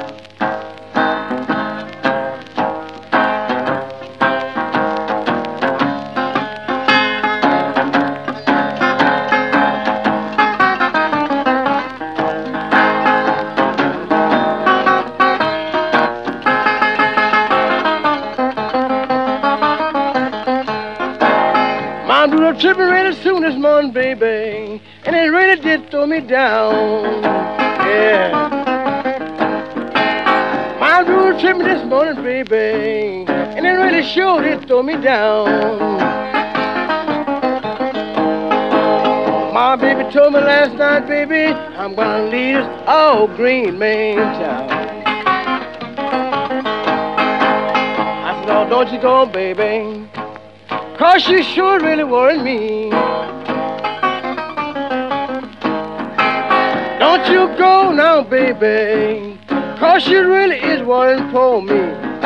I do the tripping really soon this morning, baby, and it really did throw me down. Yeah. I do the tripping this morning, baby, and it really sure did throw me down. My baby told me last night, baby, I'm gonna leave this old green man town. I said, oh, don't you go, baby, 'cause you sure really worried me. Don't you go now, baby, 'cause you really is worrying for me.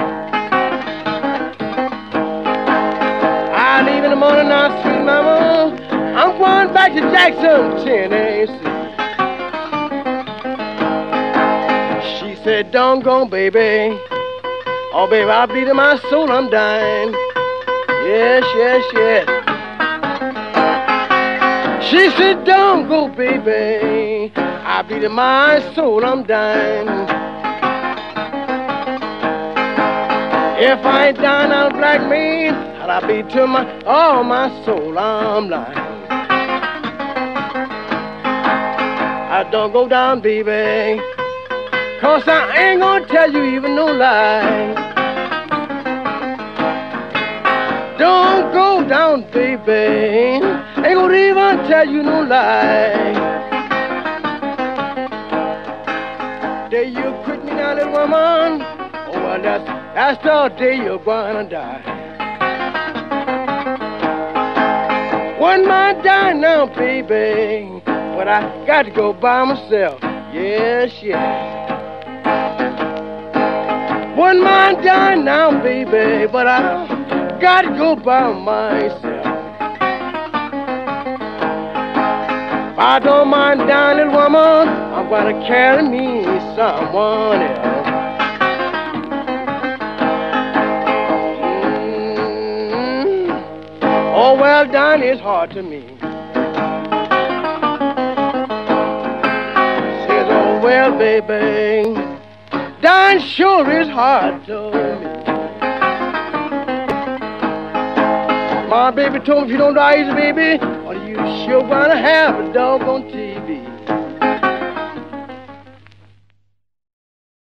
I leave in the morning now, sweet mama. I'm going back to Jackson, Tennessee. She said, don't go, baby. Oh, baby, I bleed in my soul, I'm dying. Yes, yes, yes. She said, don't go, baby. I bleed in my soul, I'm dying. If I ain't dying out of black man, how'd I be to my, oh, my soul, I'm lying. I don't go down, baby, 'cause I ain't gonna tell you even no lie. Don't go down, baby, ain't gonna even tell you no lie. Day you quit me now, little woman, oh, well, that's the day you're gonna die. Wouldn't mind dying now, baby, but I got to go by myself. Yes, yes. Wouldn't mind dying now, baby, but I got to go by myself. I don't mind dying, little woman, I'm gonna carry me someone else. Oh, well, dying is hard to me. Says, oh, well, baby, dying sure is hard to me. My baby told me if you don't die easy, baby, or you sure gonna have a dog on TV.